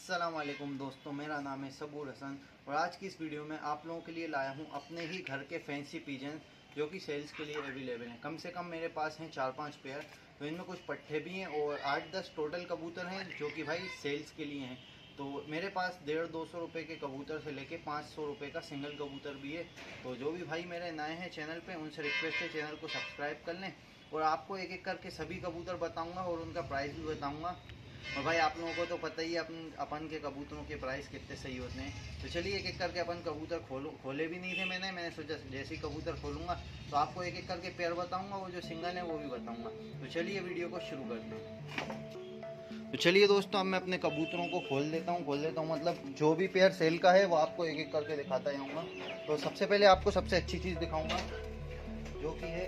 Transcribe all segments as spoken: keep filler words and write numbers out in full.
अस्सलाम वालेकुम दोस्तों, मेरा नाम है सबूर हसन और आज की इस वीडियो में आप लोगों के लिए लाया हूं अपने ही घर के फैंसी पिजन जो कि सेल्स के लिए अवेलेबल हैं। कम से कम मेरे पास हैं चार पांच पेयर, तो इनमें कुछ पट्टे भी हैं और आठ दस टोटल कबूतर हैं जो कि भाई सेल्स के लिए हैं। तो मेरे पास डेढ़ दो सौ रुपये के कबूतर से लेके पाँच सौ रुपये का सिंगल कबूतर भी है। तो जो भी भाई मेरे नए हैं चैनल पे उनसे रिक्वेस्ट है चैनल को सब्सक्राइब कर लें और आपको एक एक करके सभी कबूतर बताऊंगा और उनका प्राइस भी बताऊंगा। और भाई आप लोगों को तो पता ही है अपन अपन के कबूतरों के प्राइस कितने सही होते हैं। तो चलिए एक एक करके अपन कबूतर खोलो खोले भी नहीं थे मैंने मैंने सोचा जैसे ही कबूतर खोलूँगा तो आपको एक एक करके पेयर बताऊंगा, वो जो सिंगल है वो भी बताऊंगा। तो चलिए वीडियो को शुरू करते हैं। तो चलिए दोस्तों, अब मैं अपने कबूतरों को खोल देता हूँ खोल देता हूँ मतलब जो भी पेयर सेल का है वो आपको एक एक करके दिखाता जाऊँगा। तो सबसे पहले आपको सबसे अच्छी चीज़ दिखाऊँगा जो कि है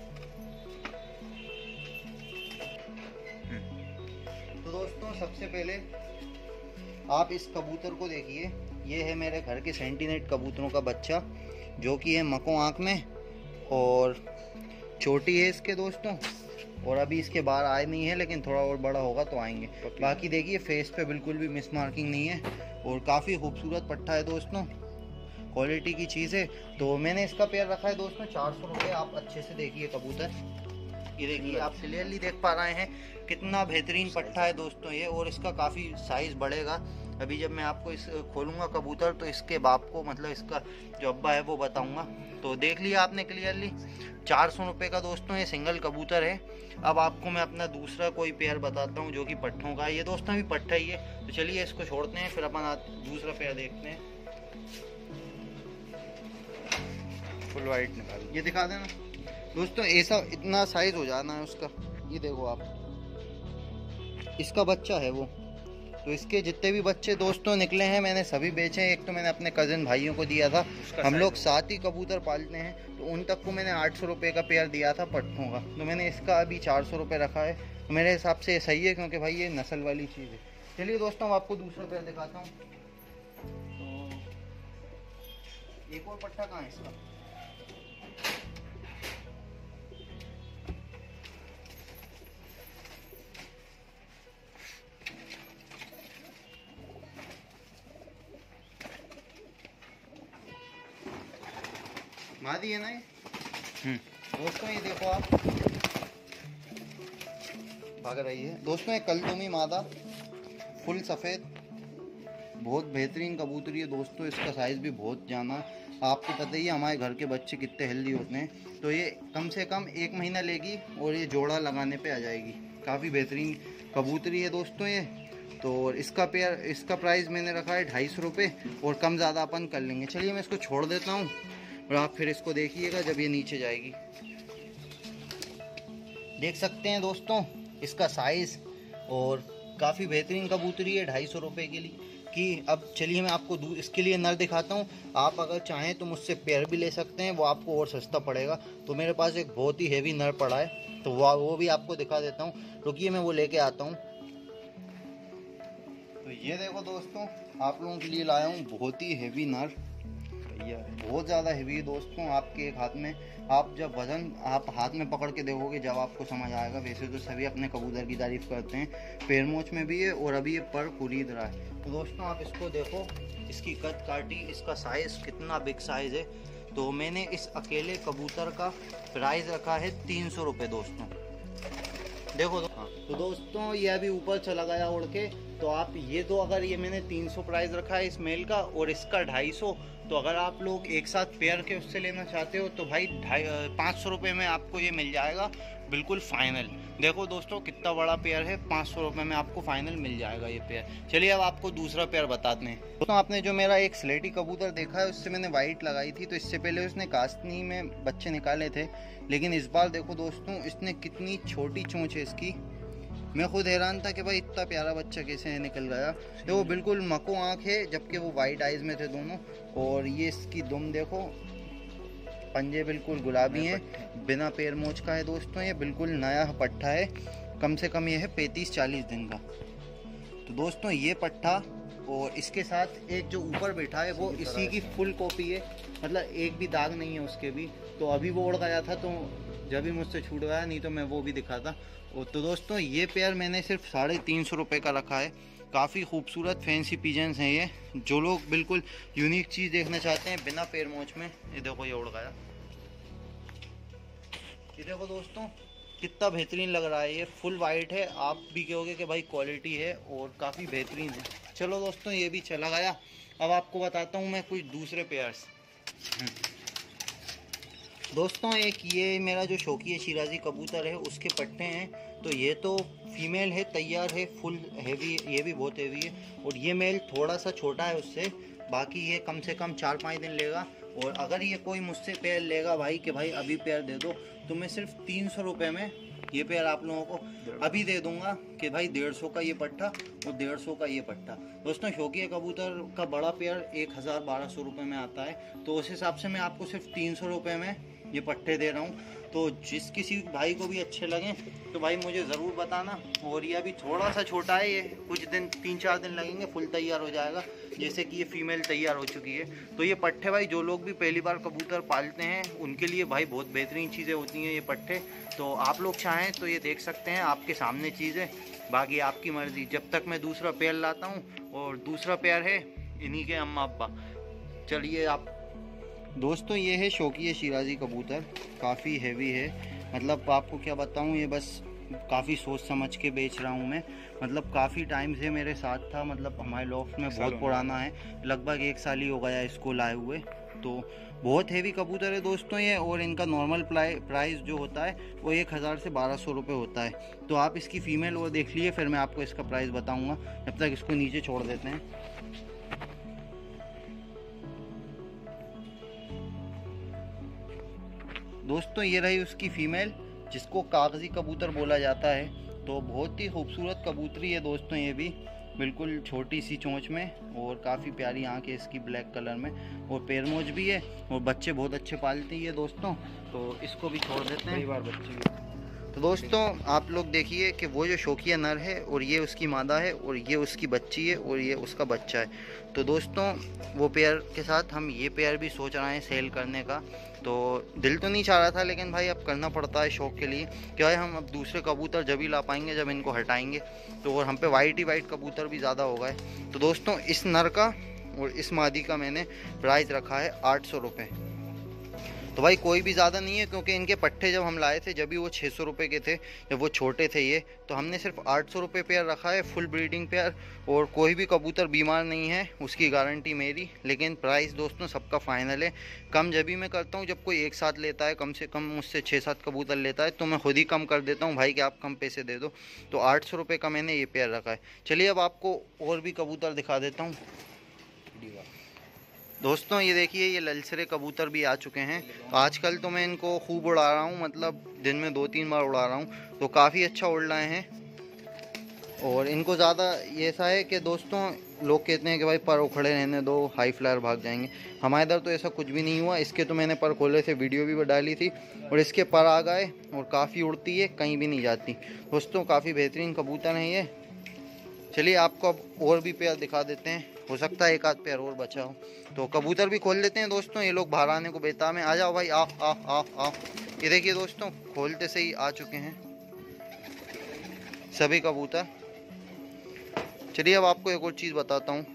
तो दोस्तों सबसे पहले आप इस कबूतर को देखिए। ये है मेरे घर के सेंटीनेट कबूतरों का बच्चा जो कि है मको आँख में और छोटी है इसके दोस्तों, और अभी इसके बाहर आए नहीं है लेकिन थोड़ा और बड़ा होगा तो आएंगे। बाकी देखिए फेस पे बिल्कुल भी मिस मार्किंग नहीं है और काफ़ी खूबसूरत पट्टा है दोस्तों, क्वालिटी की चीज़ है। तो मैंने इसका पेयर रखा है दोस्तों चार सौ रुपये। आप अच्छे से देखिए कबूतर, ये देखिए आप क्लियरली देख पा रहे हैं कितना बेहतरीन पट्टा है दोस्तों ये, और इसका काफ़ी साइज़ बढ़ेगा। अभी जब मैं आपको इस खोलूँगा कबूतर तो इसके बाप को मतलब इसका जो अब्बा है वो बताऊँगा। तो देख लिया आपने क्लियरली चार सौ रुपये का दोस्तों ये सिंगल कबूतर है। अब आपको मैं अपना दूसरा कोई पेयर बताता हूँ जो कि पट्ठों का है। ये दोस्तों भी पट्टा ही है। तो चलिए इसको छोड़ते हैं फिर अपन दूसरा पेयर देखते हैं। फुल वाइट निकाल ये दिखा देना दोस्तों, ऐसा इतना साइज हो जाना है उसका। ये देखो आप, इसका बच्चा है वो। तो इसके जितने भी बच्चे दोस्तों निकले हैं मैंने सभी बेचे हैं। एक तो मैंने अपने कज़न भाइयों को दिया था, हम लोग साथ ही कबूतर पालते हैं, तो उन तक को मैंने आठ सौ रुपये का पेयर दिया था पट्टों का। तो मैंने इसका अभी चार सौ रुपये रखा है। तो मेरे हिसाब से सही है क्योंकि भाई ये नस्ल वाली चीज़ है। चलिए दोस्तों आपको दूसरा पेयर दिखाता हूँ। तो एक और पट्टा कहाँ है इसका? मादी है ना ये दोस्तों, ये देखो आप भाग रही है दोस्तों। ये कलदुमी मादा फुल सफ़ेद बहुत बेहतरीन कबूतरी है दोस्तों। इसका साइज़ भी बहुत जाना, आपको पता ही है हमारे घर के बच्चे कितने हेल्दी होते हैं। तो ये कम से कम एक महीना लेगी और ये जोड़ा लगाने पे आ जाएगी। काफ़ी बेहतरीन कबूतरी है दोस्तों ये। तो इसका पेयर इसका प्राइस मैंने रखा है ढाई सौ रुपये और कम ज़्यादा अपन कर लेंगे। चलिए मैं इसको छोड़ देता हूँ और आप फिर इसको देखिएगा जब ये नीचे जाएगी। देख सकते हैं दोस्तों इसका साइज़, और काफ़ी बेहतरीन कबूतरी है ढाई सौ रुपये के लिए कि। अब चलिए मैं आपको इसके लिए नर दिखाता हूँ। आप अगर चाहें तो मुझसे पेयर भी ले सकते हैं, वो आपको और सस्ता पड़ेगा। तो मेरे पास एक बहुत ही हेवी नर पड़ा है तो वह वो भी आपको दिखा देता हूँ। रुकिए मैं वो लेके आता हूँ। तो ये देखो दोस्तों आप लोगों के लिए लाया हूँ बहुत ही हेवी नर, बहुत ज़्यादा हेवी है दोस्तों। आपके एक हाथ में आप जब वज़न आप हाथ में पकड़ के देखोगे जब आपको समझ आएगा। वैसे तो सभी अपने कबूतर की तारीफ़ करते हैं, पैर मोच में भी है और अभी ये पर कुरीद रहा है। तो दोस्तों आप इसको देखो, इसकी कद काटी, इसका साइज़ कितना बिग साइज़ है। तो मैंने इस अकेले कबूतर का प्राइस रखा है तीन सौ रुपये दोस्तों। देखो दो, हाँ। तो दोस्तों ये अभी ऊपर चला गया उड़ के। तो आप ये दो, अगर ये मैंने तीन सौ प्राइस रखा है इस मेल का और इसका ढाई सौ, तो अगर आप लोग एक साथ पेयर के उससे लेना चाहते हो तो भाई ढाई पाँच सौ रुपये में आपको ये मिल जाएगा बिल्कुल फाइनल। देखो दोस्तों कितना बड़ा पेयर है, पाँच सौ रुपये में आपको फाइनल मिल जाएगा ये पेयर। चलिए अब आपको दूसरा पेयर बताते हैं दोस्तों। आपने जो मेरा एक स्लेटी कबूतर देखा है उससे मैंने वाइट लगाई थी, तो इससे पहले उसने कास्टनी में बच्चे निकाले थे, लेकिन इस बार देखो दोस्तों इसने कितनी छोटी चोंच है इसकी। मैं खुद हैरान था कि भाई इतना प्यारा बच्चा कैसे निकल गया। तो वो बिल्कुल मको आँख है जबकि वो वाइट आइज में थे दोनों। और ये इसकी दुम देखो, पंजे बिल्कुल गुलाबी हैं, बिना पैर मोच का है दोस्तों। ये बिल्कुल नया पट्ठा है, कम से कम ये है पैंतीस चालीस दिन का। तो दोस्तों ये पट्ठा और इसके साथ एक जो ऊपर बैठा है वो इसी की फुल कॉपी है, मतलब एक भी दाग नहीं है उसके भी। तो अभी वो उड़ गया था तो जब भी मुझसे छूट गया, नहीं तो मैं वो भी दिखाता। और तो दोस्तों ये पेयर मैंने सिर्फ साढ़े तीन सौ रुपये का रखा है। काफ़ी खूबसूरत फैंसी पिजन्स हैं ये। जो लोग बिल्कुल यूनिक चीज़ देखना चाहते हैं बिना पैर मोच में, ये देखो ये उड़ गया। ये देखो दोस्तों कितना बेहतरीन लग रहा है, ये फुल वाइट है। आप भी कहोगे कि भाई क्वालिटी है और काफ़ी बेहतरीन है। चलो दोस्तों ये भी चला गया। अब आपको बताता हूँ मैं कुछ दूसरे पेयर्स। दोस्तों एक ये मेरा जो शौकीय शिराजी कबूतर है उसके पट्टे हैं। तो ये तो फीमेल है, तैयार है, फुल हैवी, ये भी बहुत हैवी है। और ये मेल थोड़ा सा छोटा है उससे, बाकी ये कम से कम चार पाँच दिन लेगा। और अगर ये कोई मुझसे पेयर लेगा भाई कि भाई अभी पेयर दे दो, तो मैं सिर्फ तीन सौ रुपये में ये पेयर आप लोगों को अभी दे दूंगा कि भाई डेढ़ सौ का ये पट्टा और डेढ़ सौ का ये पट्टा। दोस्तों शौकीय कबूतर का बड़ा पेयर एक हज़ार बारह सौ रुपये में आता है, तो उस हिसाब से मैं आपको सिर्फ तीन सौ रुपये में ये पट्टे दे रहा हूँ। तो जिस किसी भाई को भी अच्छे लगें तो भाई मुझे ज़रूर बताना। और ये अभी थोड़ा सा छोटा है, ये कुछ दिन तीन चार दिन लगेंगे, फुल तैयार हो जाएगा। जैसे कि ये फीमेल तैयार हो चुकी है। तो ये पट्टे भाई जो लोग भी पहली बार कबूतर पालते हैं उनके लिए भाई बहुत बेहतरीन चीज़ें होती हैं ये पट्टे। तो आप लोग चाहें तो ये देख सकते हैं, आपके सामने चीज़ें, बाकी आपकी मर्ज़ी। जब तक मैं दूसरा पेयर लाता हूँ, और दूसरा पेयर है इन्हीं के अम्मा अब्बा। चलिए आप दोस्तों ये है शौकीय शिराजी कबूतर, काफ़ी हैवी है। मतलब आपको क्या बताऊँ, ये बस काफ़ी सोच समझ के बेच रहा हूँ मैं। मतलब काफ़ी टाइम से मेरे साथ था, मतलब हमारे लॉफ्ट में बहुत पुराना है, लगभग एक साल ही हो गया इसको लाए हुए। तो बहुत हैवी कबूतर है दोस्तों ये। और इनका नॉर्मल प्राइस जो होता है वो एक हज़ार से बारह सौ रुपये होता है। तो आप इसकी फ़ीमेल वो देख लिए, फिर मैं आपको इसका प्राइस बताऊँगा। जब तक इसको नीचे छोड़ देते हैं। दोस्तों ये रही उसकी फ़ीमेल, जिसको कागज़ी कबूतर बोला जाता है। तो बहुत ही खूबसूरत कबूतरी है दोस्तों, ये भी बिल्कुल छोटी सी चोंच में और काफ़ी प्यारी आँख है इसकी ब्लैक कलर में, और पैरमोज भी है, और बच्चे बहुत अच्छे पालती है दोस्तों। तो इसको भी छोड़ देते हैं, कई बार बच्चे भी। तो दोस्तों आप लोग देखिए कि वो जो शौकीय नर है और ये उसकी मादा है, और ये उसकी बच्ची है, और ये उसका बच्चा है। तो दोस्तों वो पेयर के साथ हम ये पेयर भी सोच रहे हैं सेल करने का। तो दिल तो नहीं चाह रहा था, लेकिन भाई अब करना पड़ता है शौक़ के लिए। क्या है, हम अब दूसरे कबूतर जब ही ला पाएंगे जब इनको हटाएंगे। तो और हम पे वाइट ही वाइट कबूतर भी ज़्यादा हो गए। तो दोस्तों इस नर का और इस मादी का मैंने प्राइस रखा है आठ सौ रुपये। तो भाई कोई भी ज़्यादा नहीं है, क्योंकि इनके पट्टे जब हम लाए थे जब भी वो छः सौ रुपये के थे, जब वो छोटे थे ये, तो हमने सिर्फ आठ सौ रुपये पेयर रखा है, फुल ब्रीडिंग पेयर। और कोई भी कबूतर बीमार नहीं है, उसकी गारंटी मेरी। लेकिन प्राइस दोस्तों सबका फाइनल है। कम जब भी मैं करता हूँ जब कोई एक साथ लेता है, कम से कम मुझसे छः सात कबूतर लेता है, तो मैं खुद ही कम कर देता हूँ भाई कि आप कम पैसे दे दो। तो आठ सौ रुपये का मैंने ये पेयर रखा है। चलिए अब आपको और भी कबूतर दिखा देता हूँ दोस्तों। ये देखिए ये ललसरे कबूतर भी आ चुके हैं। तो आजकल तो मैं इनको खूब उड़ा रहा हूँ, मतलब दिन में दो तीन बार उड़ा रहा हूँ। तो काफ़ी अच्छा उड़ रहे हैं। और इनको ज़्यादा ये ऐसा है कि दोस्तों लोग कहते हैं कि भाई पर उखड़े रहने दो, हाई फ्लायर भाग जाएंगे। हमारे इधर तो ऐसा कुछ भी नहीं हुआ। इसके तो मैंने पर खोले से वीडियो भी डाली थी, और इसके पर आ गए और काफ़ी उड़ती है, कहीं भी नहीं जाती दोस्तों। काफ़ी बेहतरीन कबूतर हैं ये। चलिए आपको अब और भी पेयर दिखा देते हैं, हो सकता है एक आध पेयर और बचा हो। तो कबूतर भी खोल लेते हैं दोस्तों। ये लोग बाहर आने को बेताब में, आ जाओ भाई, आ आ आ आ ये देखिए दोस्तों खोलते से ही आ चुके हैं सभी कबूतर। चलिए अब आपको एक और चीज़ बताता हूँ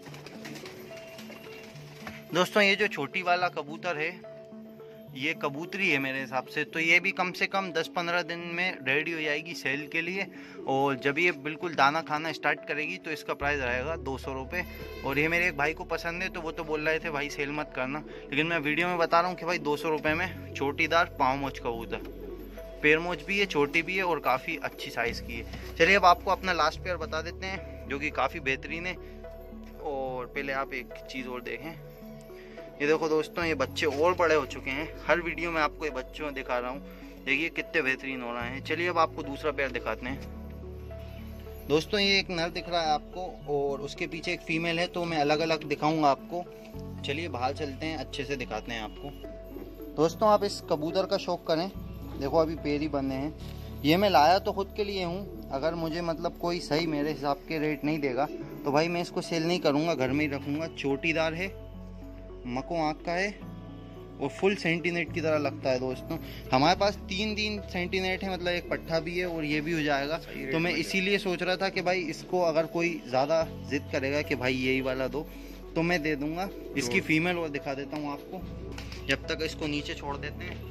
दोस्तों। ये जो छोटी वाला कबूतर है, ये कबूतरी है मेरे हिसाब से। तो ये भी कम से कम दस पंद्रह दिन में रेडी हो जाएगी सेल के लिए। और जब ये बिल्कुल दाना खाना स्टार्ट करेगी तो इसका प्राइस रहेगा दो सौ रुपये। और ये मेरे एक भाई को पसंद है, तो वो तो बोल रहे थे भाई सेल मत करना, लेकिन मैं वीडियो में बता रहा हूँ कि भाई दो सौ रुपये में छोटीदार पाँव मोच कबूतर, पैर मोच भी है, छोटी भी है, और काफ़ी अच्छी साइज़ की है। चलिए अब आपको अपना लास्ट पेयर बता देते हैं, जो कि काफ़ी बेहतरीन है। और पहले आप एक चीज़ और देखें, ये देखो दोस्तों ये बच्चे और बड़े हो चुके हैं। हर वीडियो में आपको ये बच्चों दिखा रहा हूँ, देखिए कितने बेहतरीन हो रहे हैं। चलिए अब आपको दूसरा पेयर दिखाते हैं दोस्तों। ये एक नर दिख रहा है आपको, और उसके पीछे एक फीमेल है। तो मैं अलग अलग दिखाऊंगा आपको। चलिए बाहर चलते हैं, अच्छे से दिखाते हैं आपको। दोस्तों आप इस कबूतर का शौक़ करें, देखो अभी पैर ही बने हैं। ये मैं लाया तो खुद के लिए हूँ। अगर मुझे मतलब कोई सही मेरे हिसाब के रेट नहीं देगा तो भाई मैं इसको सेल नहीं करूँगा, घर में ही रखूँगा। चोटीदार है, मको आँख का है, और फुल सेंटीनेट की तरह लगता है दोस्तों। हमारे पास तीन तीन सेंटीनेट है, मतलब एक पट्ठा भी है और ये भी हो जाएगा। तो मैं इसीलिए सोच रहा था कि भाई इसको अगर कोई ज़्यादा जिद करेगा कि भाई यही वाला दो तो मैं दे दूंगा। इसकी फीमेल और दिखा देता हूँ आपको, जब तक इसको नीचे छोड़ देते हैं।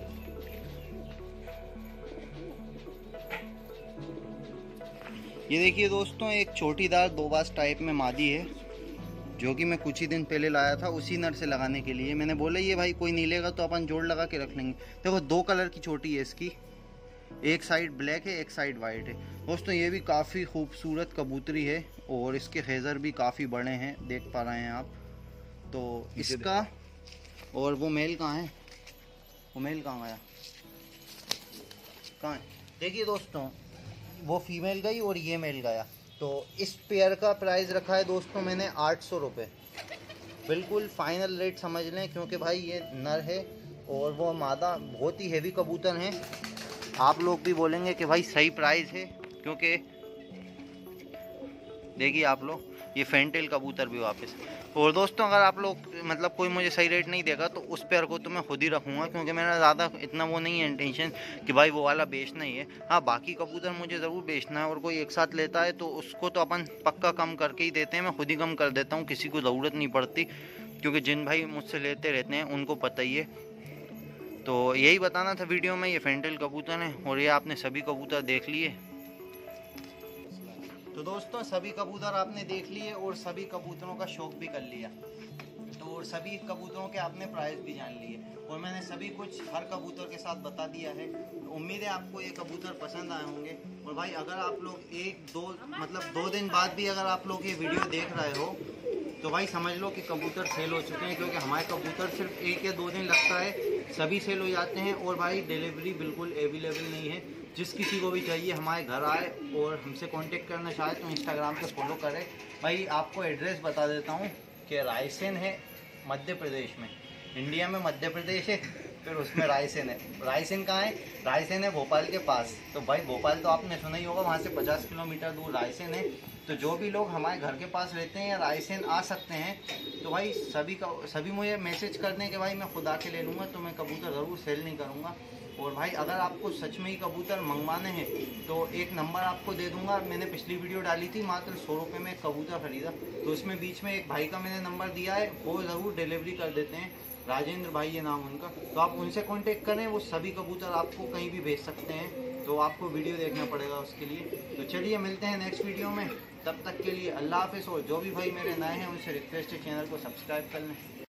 ये देखिए दोस्तों, एक छोटीदार दो बास टाइप में मादी है, जो कि मैं कुछ ही दिन पहले लाया था उसी नर से लगाने के लिए। मैंने बोला ये भाई कोई नहीं लेगा तो अपन जोड़ लगा के रख लेंगे। देखो दो कलर की छोटी है इसकी, एक साइड ब्लैक है एक साइड वाइट है। दोस्तों ये भी काफ़ी खूबसूरत कबूतरी है और इसके खैज़र भी काफ़ी बड़े हैं, देख पा रहे हैं आप। तो इसका और वो मेल कहाँ है, वो मेल कहाँ गया, कहाँ है? देखिए दोस्तों, वो फीमेल गई और ये मेल गया। तो इस पेयर का प्राइस रखा है दोस्तों मैंने आठ सौ रुपये। बिल्कुल फाइनल रेट समझ लें, क्योंकि भाई ये नर है और वो मादा बहुत ही हेवी कबूतर हैं। आप लोग भी बोलेंगे कि भाई सही प्राइस है, क्योंकि देखिए आप लोग ये फैंटेल कबूतर भी वापस। और दोस्तों अगर आप लोग मतलब कोई मुझे सही रेट नहीं देगा तो उस पेयर को तो मैं खुद ही रखूँगा, क्योंकि मेरा ज़्यादा इतना वो नहीं है इंटेंशन कि भाई वो वाला बेचना ही है। हाँ बाकी कबूतर मुझे ज़रूर बेचना है, और कोई एक साथ लेता है तो उसको तो अपन पक्का कम करके ही देते हैं। मैं खुद ही कम कर देता हूँ, किसी को ज़रूरत नहीं पड़ती, क्योंकि जिन भाई मुझसे लेते रहते हैं उनको पता ही है। तो यही बताना था वीडियो में। ये फैंटेल कबूतर है और ये आपने सभी कबूतर देख लिए। तो दोस्तों सभी कबूतर आपने देख लिए और सभी कबूतरों का शौक भी कर लिया। तो और सभी कबूतरों के आपने प्राइस भी जान लिए और मैंने सभी कुछ हर कबूतर के साथ बता दिया है। तो उम्मीद है आपको ये कबूतर पसंद आए होंगे। और भाई अगर आप लोग एक दो मतलब दो दिन बाद भी अगर आप लोग ये वीडियो देख रहे हो तो भाई समझ लो कि कबूतर सेल हो चुके हैं, क्योंकि हमारे कबूतर सिर्फ एक या दो दिन लगता है, सभी सेल हो जाते हैं। और भाई डिलीवरी बिल्कुल अवेलेबल नहीं है। जिस किसी को भी चाहिए हमारे घर आए और हमसे कांटेक्ट करना चाहे तो इंस्टाग्राम पे फॉलो करें। भाई आपको एड्रेस बता देता हूँ कि रायसेन है मध्य प्रदेश में, इंडिया में मध्य प्रदेश है, फिर उसमें रायसेन है। रायसेन कहाँ है? रायसेन है भोपाल के पास। तो भाई भोपाल तो आपने सुना ही होगा, वहाँ से पचास किलोमीटर दूर रायसेन है। तो जो भी लोग हमारे घर के पास रहते हैं या रायसेन आ सकते हैं तो भाई सभी का सभी मुझे मैसेज कर दें कि भाई मैं खुद आके ले लूँगा, तो मैं कबूतर ज़रूर सेल नहीं करूँगा। और भाई अगर आपको सच में ही कबूतर मंगवाने हैं तो एक नंबर आपको दे दूंगा। मैंने पिछली वीडियो डाली थी, मात्र सौ रुपये में कबूतर खरीदा, तो उसमें बीच में एक भाई का मैंने नंबर दिया है, वो ज़रूर डिलीवरी कर देते हैं, राजेंद्र भाई ये नाम उनका। तो आप उनसे कांटेक्ट करें, वो सभी कबूतर आपको कहीं भी भेज सकते हैं। तो आपको वीडियो देखना पड़ेगा उसके लिए। तो चलिए मिलते हैं नेक्स्ट वीडियो में, तब तक के लिए अल्लाह हाफिज़। और जो भी भाई मेरे नए हैं उनसे रिक्वेस्ट है चैनल को सब्सक्राइब कर लें।